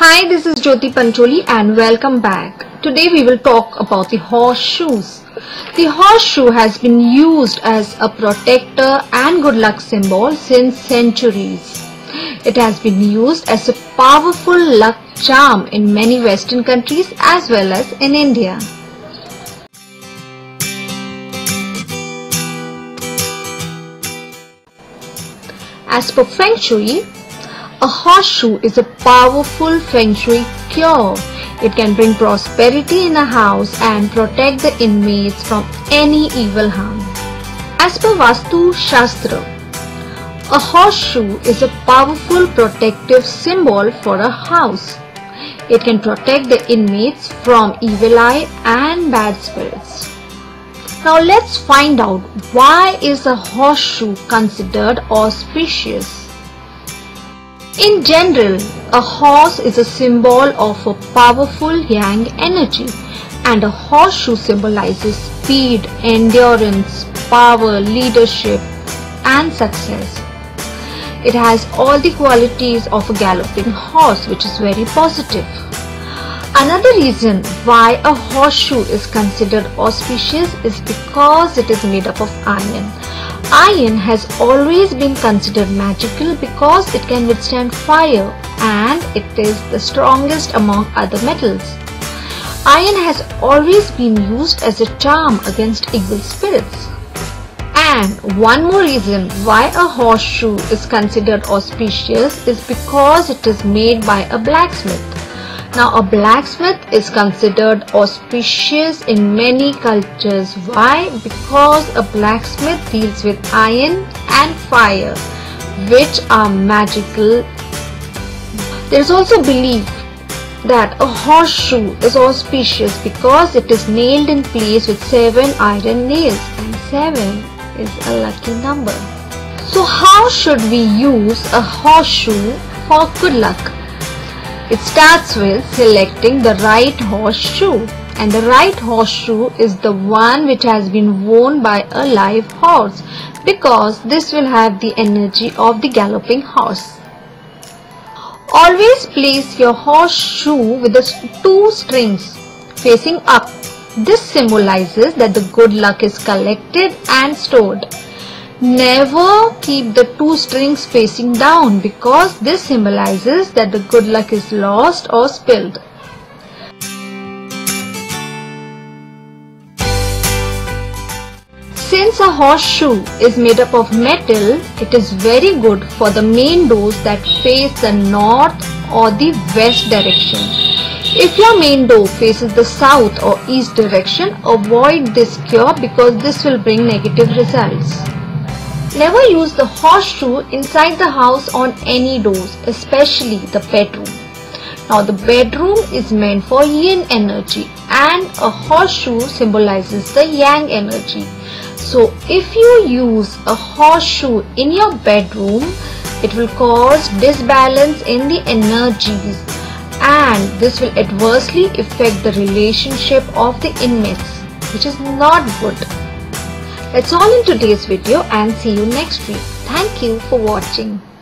Hi, this is Jyoti Pancholi and welcome back. Today we will talk about the horseshoes. The horseshoe has been used as a protector and good luck symbol since centuries. It has been used as a powerful luck charm in many Western countries as well as in India. As per Feng Shui, a horseshoe is a powerful Feng Shui cure. It can bring prosperity in a house and protect the inmates from any evil harm. As per Vastu Shastra, a horseshoe is a powerful protective symbol for a house. It can protect the inmates from evil eye and bad spirits. Now let's find out, why is a horseshoe considered auspicious? In general, a horse is a symbol of a powerful yang energy, and a horseshoe symbolizes speed, endurance, power, leadership and success. It has all the qualities of a galloping horse, which is very positive. Another reason why a horseshoe is considered auspicious is because it is made up of iron. Iron has always been considered magical because it can withstand fire and it is the strongest among other metals. Iron has always been used as a charm against evil spirits. And one more reason why a horseshoe is considered auspicious is because it is made by a blacksmith. Now, a blacksmith is considered auspicious in many cultures. Why? Because a blacksmith deals with iron and fire, which are magical. There is also belief that a horseshoe is auspicious because it is nailed in place with 7 iron nails, and 7 is a lucky number. So how should we use a horseshoe for good luck? It starts with selecting the right horseshoe, and the right horseshoe is the one which has been worn by a live horse, because this will have the energy of the galloping horse. Always place your horseshoe with the 2 strings facing up. This symbolizes that the good luck is collected and stored. Never keep the 2 strings facing down, because this symbolizes that the good luck is lost or spilled. Since a horseshoe is made up of metal, it is very good for the main doors that face the north or the west direction. If your main door faces the south or east direction, avoid this cure because this will bring negative results. Never use the horseshoe inside the house on any doors, especially the bedroom. Now, the bedroom is meant for yin energy and a horseshoe symbolizes the yang energy. So, if you use a horseshoe in your bedroom, it will cause disbalance in the energies, and this will adversely affect the relationship of the inmates, which is not good. That's all in today's video, and see you next week. Thank you for watching.